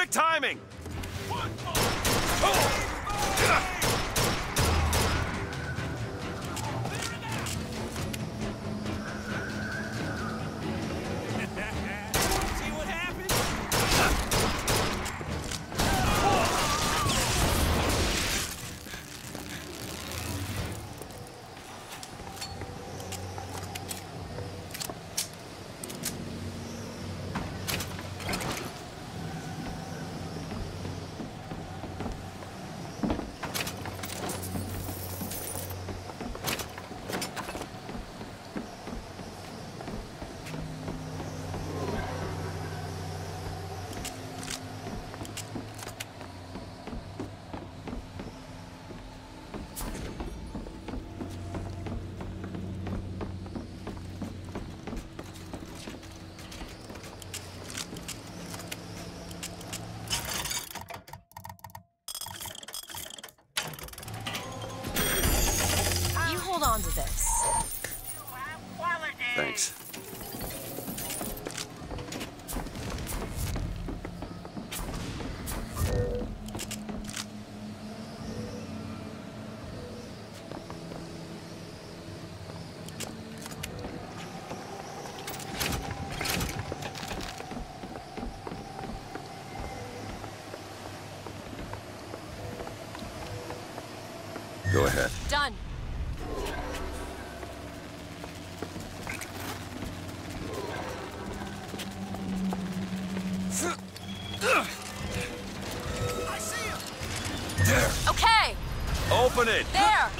Perfect timing! See what happens? Hold on to this. Thanks. Go ahead. Done. Okay. Open it! There!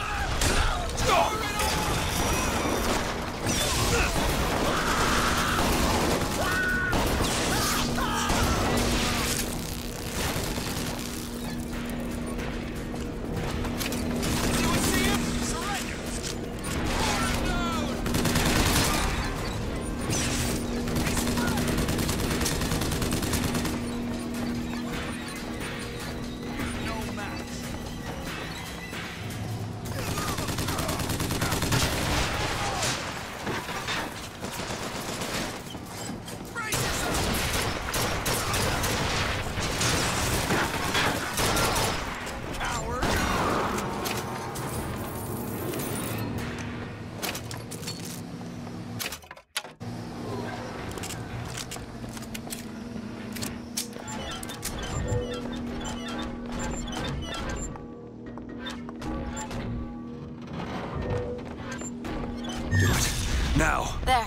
Now! There.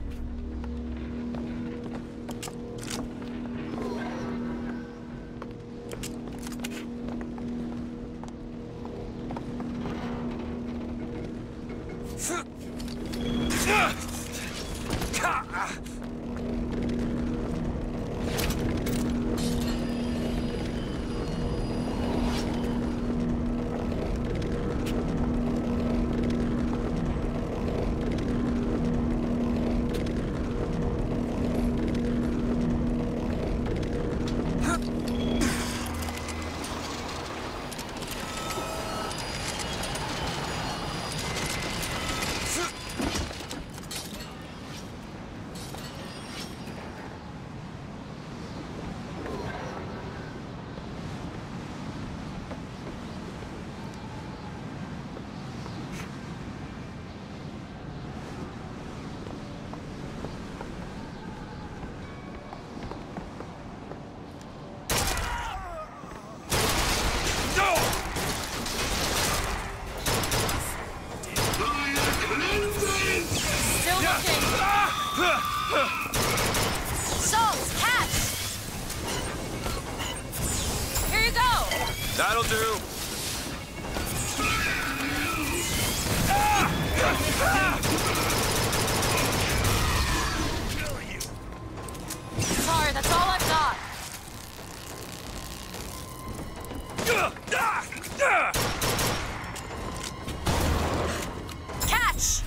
That'll do. Sorry, that's all I've got. Catch!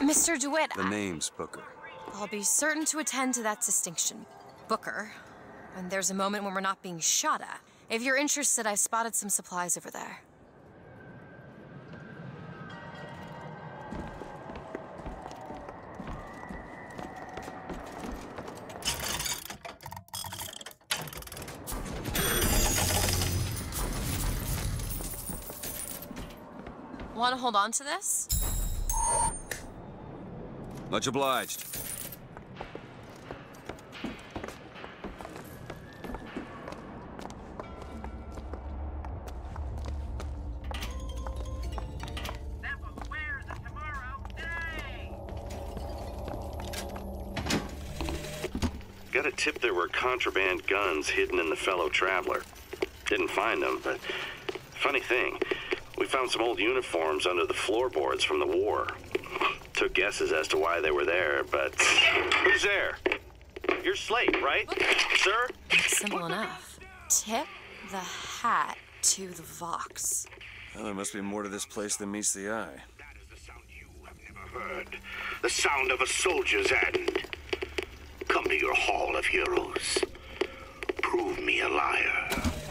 Mr. DeWitt, The name's Booker. I'll be certain to attend to that distinction. Booker. And there's a moment when we're not being shot at. If you're interested, I spotted some supplies over there. Want to hold on to this? Much obliged. Got a tip there were contraband guns hidden in the fellow traveler. Didn't find them, but funny thing, we found some old uniforms under the floorboards from the war. Took guesses as to why they were there, but who's there? You're Slate, right? Sir? Simple enough. Tip the hat to the Vox. Well, there must be more to this place than meets the eye. That is the sound you have never heard. The sound of a soldier's hand. Come to your hall of heroes. Prove me a liar.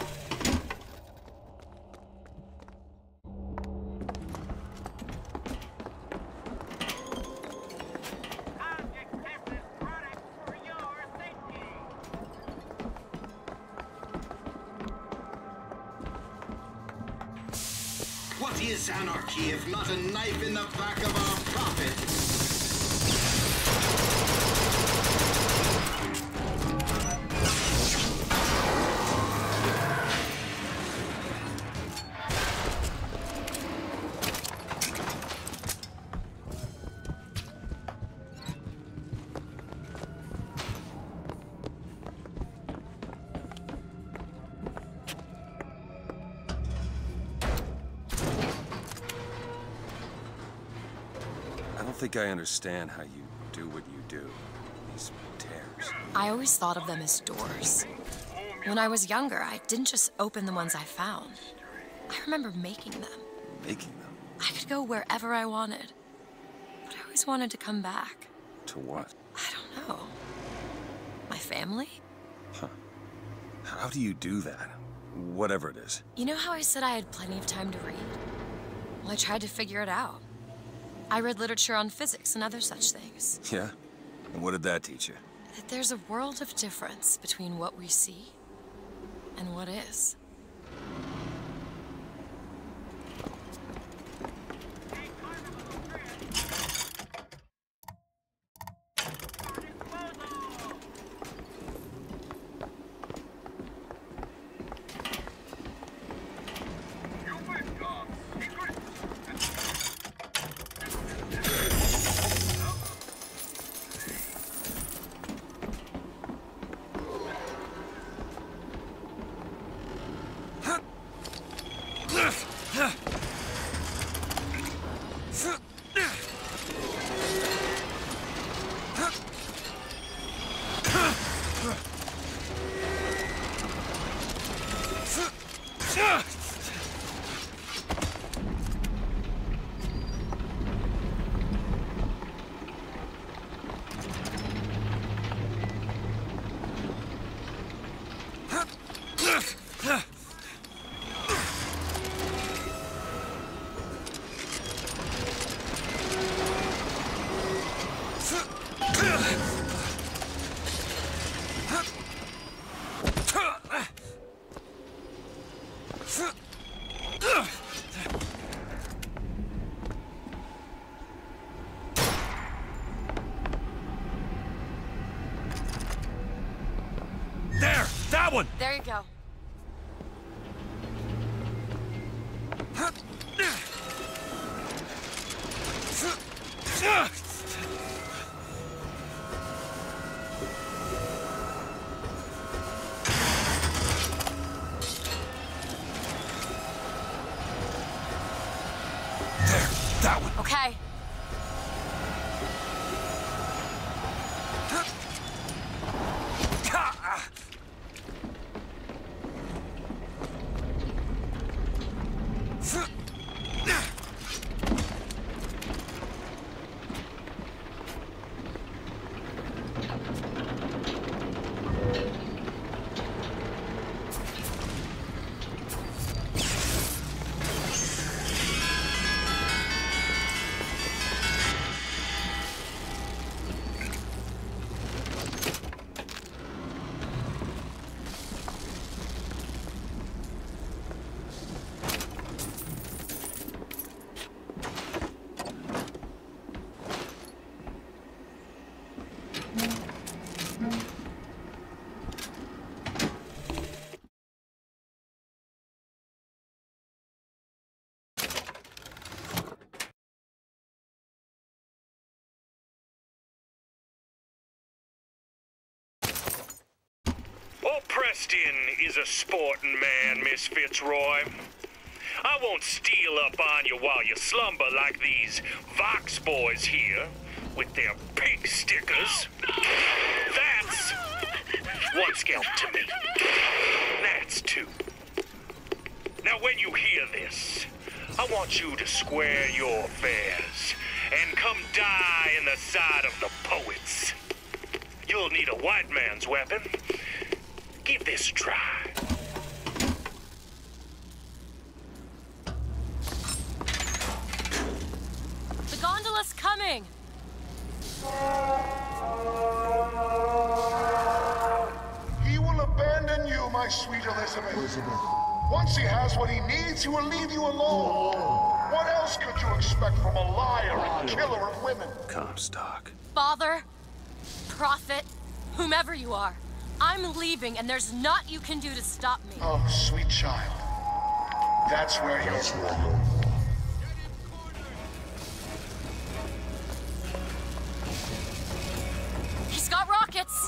What is anarchy if not a knife in the back of our prophet? I don't think I understand how you do what you do. These tears. I always thought of them as doors. When I was younger, I didn't just open the ones I found. I remember making them. Making them? I could go wherever I wanted. But I always wanted to come back. To what? I don't know. My family? Huh. How do you do that? Whatever it is. You know how I said I had plenty of time to read? Well, I tried to figure it out. I read literature on physics and other such things. Yeah? And what did that teach you? That there's a world of difference between what we see and what is. There! That one! There you go. There! That one! Okay. Preston is a sporting man, Miss Fitzroy. I won't steal up on you while you slumber like these Vox boys here with their pink stickers. That's one scalp to me. That's two. Now when you hear this, I want you to square your affairs and come die in the side of the poets. You'll need a white man's weapon. Give this a try. The gondola's coming! He will abandon you, my sweet Elizabeth. Once he has what he needs, he will leave you alone. What else could you expect from a liar and killer of women? Comstock. Father, prophet, whomever you are, I'm leaving and there's naught you can do to stop me. Oh, sweet child. That's where you're... He's got rockets!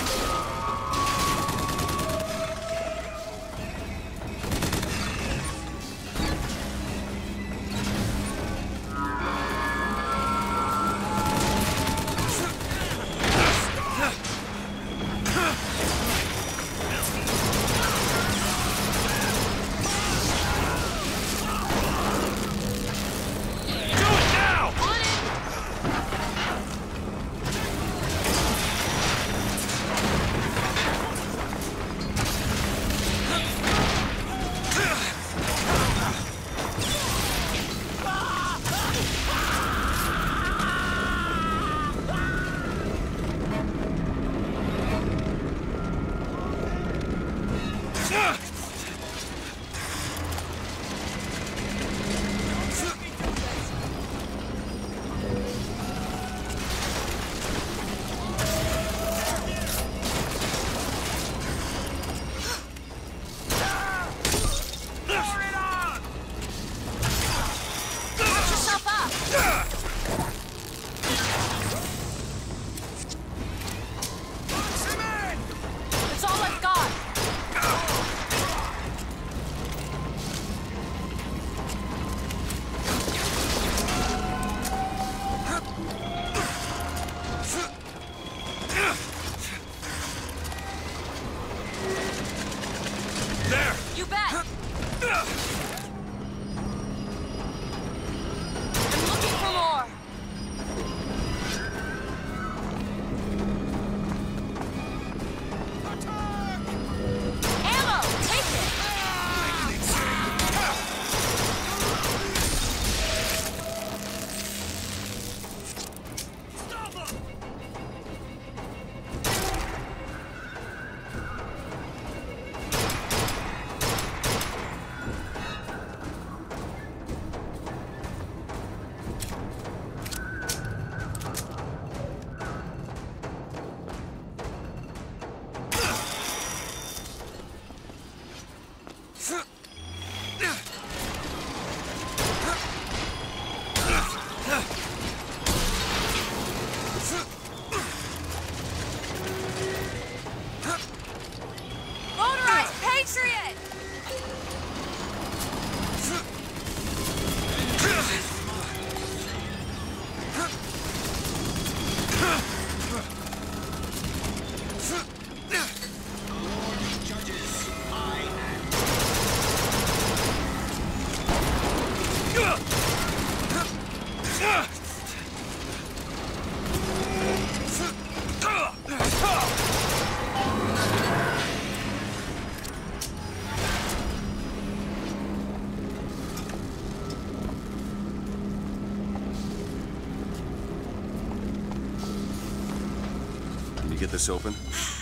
Get this open?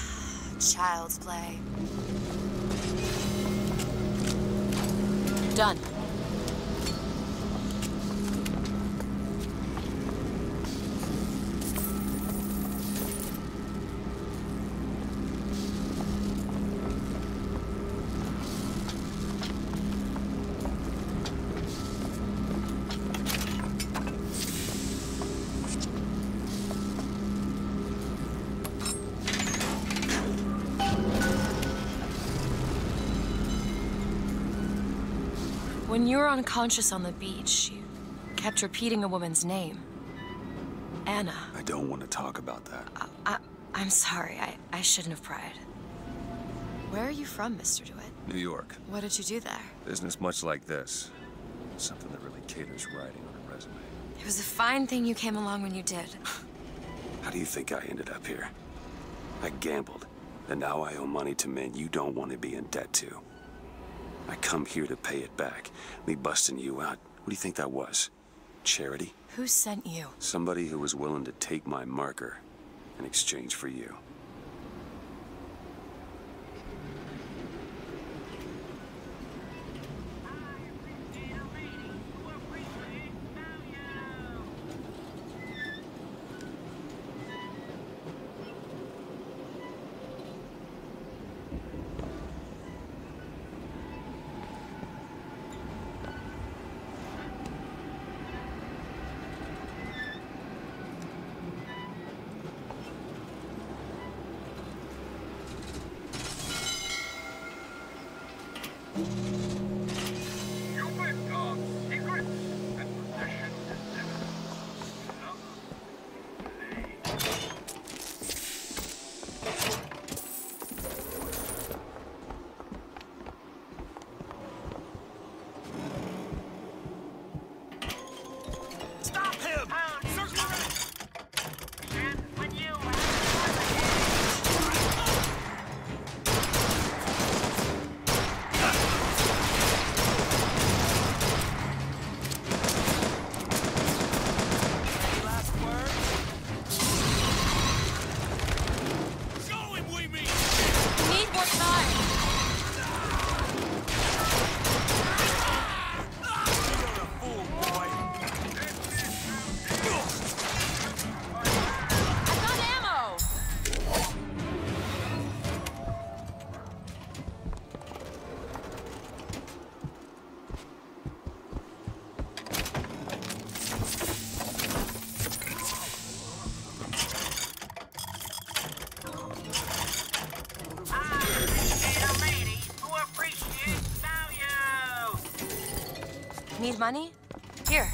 Child's play. Done. When you were unconscious on the beach, you kept repeating a woman's name. Anna. I don't want to talk about that. I'm sorry. I shouldn't have pried. Where are you from, Mr. DeWitt? New York. What did you do there? Business much like this. Something that really caters writing on a resume. It was a fine thing you came along when you did. How do you think I ended up here? I gambled, and now I owe money to men you don't want to be in debt to. I come here to pay it back. Me busting you out, what do you think that was? Charity? Who sent you? Somebody who was willing to take my marker in exchange for you. Need money? Here.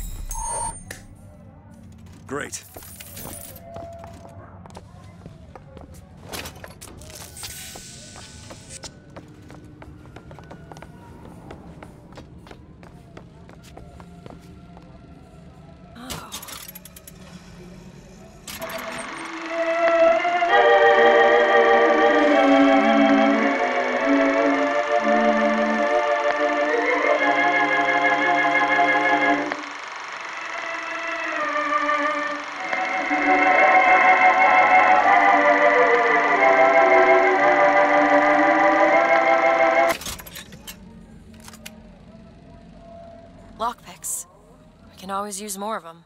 Great. Lockpicks. We can always use more of them.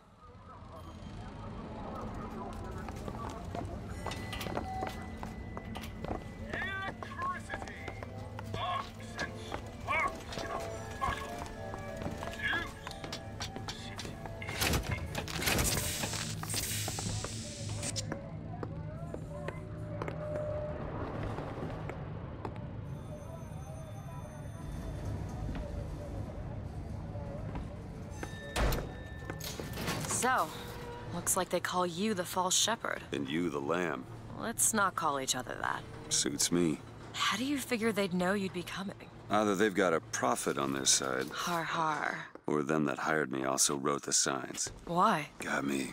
So, looks like they call you the false shepherd. And you the lamb. Let's not call each other that. Suits me. How do you figure they'd know you'd be coming? Either they've got a prophet on their side, Har har. or them that hired me also wrote the signs. Why? Got me.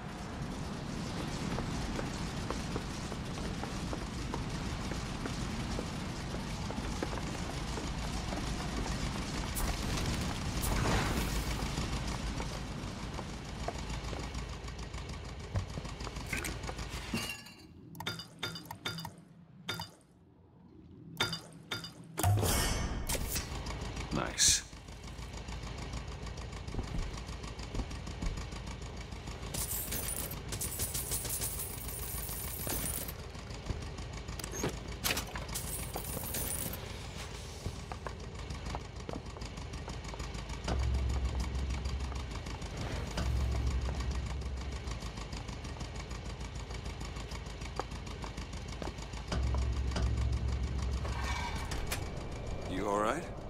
Nice. You all right?